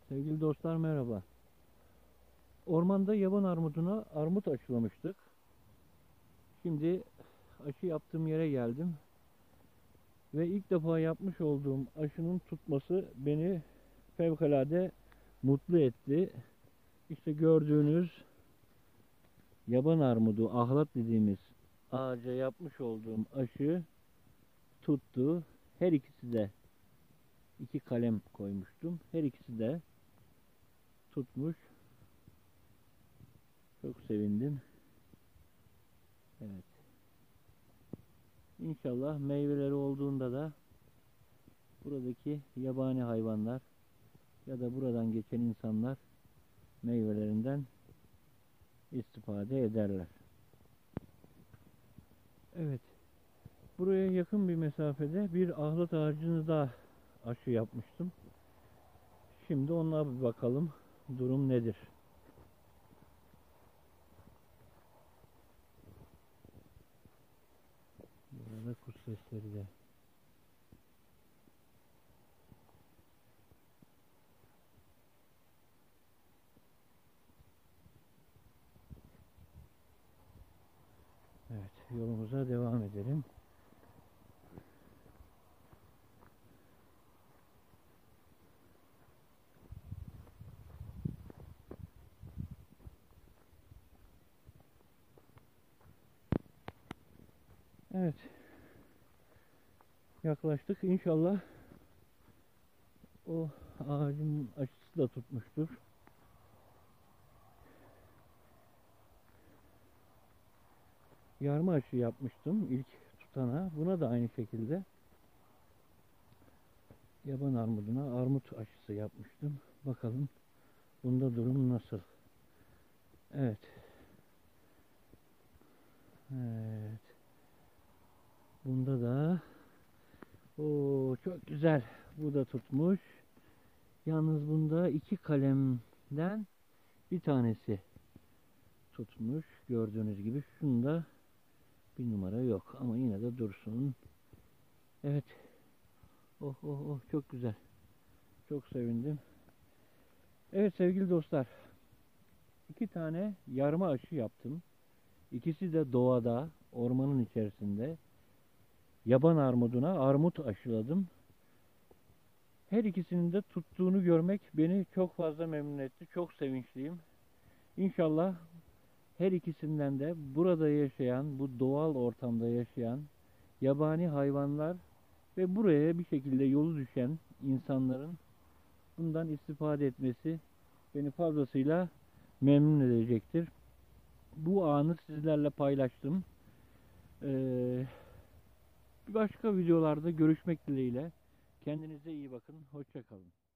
Sevgili dostlar merhaba. Ormanda yaban armuduna armut aşılamıştık. Şimdi aşı yaptığım yere geldim. Ve ilk defa yapmış olduğum aşının tutması beni fevkalade mutlu etti. İşte gördüğünüz yaban armudu, ahlat dediğimiz ağaca yapmış olduğum aşı tuttu. Her ikisi de 2 kalem koymuştum. Her ikisi de tutmuş. Çok sevindim. Evet. İnşallah meyveleri olduğunda da buradaki yabani hayvanlar ya da buradan geçen insanlar meyvelerinden istifade ederler. Evet. Buraya yakın bir mesafede bir ahlat ağacını da aşı yapmıştım. Şimdi ona bir bakalım. Durum nedir? Burada kuş sesleri de. Evet, yolumuza devam edelim. Evet. Yaklaştık. İnşallah o ağacın aşısı da tutmuştur. Yarma aşı yapmıştım ilk tutana. Buna da aynı şekilde yaban armuduna armut aşısı yapmıştım. Bakalım bunda durum nasıl? Evet. Evet. Bunda da çok güzel. Bu da tutmuş. Yalnız bunda 2 kalemden bir tanesi tutmuş. Gördüğünüz gibi şunda bir numara yok ama yine de dursun. Evet. Oh çok güzel. Çok sevindim. Evet sevgili dostlar. 2 tane yarma aşı yaptım. İkisi de doğada, ormanın içerisinde. Yaban armuduna armut aşıladım. Her ikisinin de tuttuğunu görmek beni çok fazla memnun etti. Çok sevinçliyim. İnşallah her ikisinden de burada yaşayan, bu doğal ortamda yaşayan yabani hayvanlar ve buraya bir şekilde yolu düşen insanların bundan istifade etmesi beni fazlasıyla memnun edecektir. Bu anı sizlerle paylaştım. Başka videolarda görüşmek dileğiyle. Kendinize iyi bakın. Hoşça kalın.